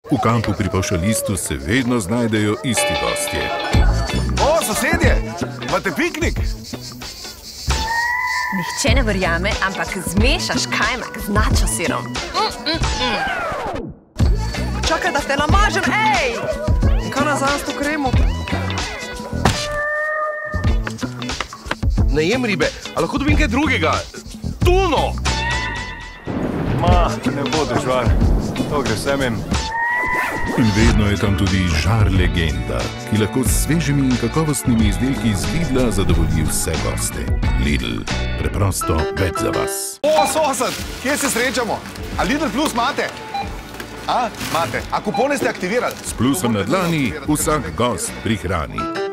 V kampu pri pavšalistu se vedno znajdejo isti gostje. O, sosedje, imate piknik? Nihče ne verjame, ampak zmešaš kajmak z načo sirom. Čakaj, da te namažem, ej! Kaj nazaj s to kremo? Ne jem ribe, a lahko dobim kaj drugega? Tuno! Ma, ne bo žar. To gre semem. In vedno je tam tudi žar legenda, ki lahko s svežimi in kakovostnimi izdelki iz Lidla zadovolji vse goste. Lidl, preprosto več za vas. O, sosed, kje se srečamo? A Lidl Plus imate? A, imate. A kupone ste aktivirali? S plusom na dlani vsak gost prihrani.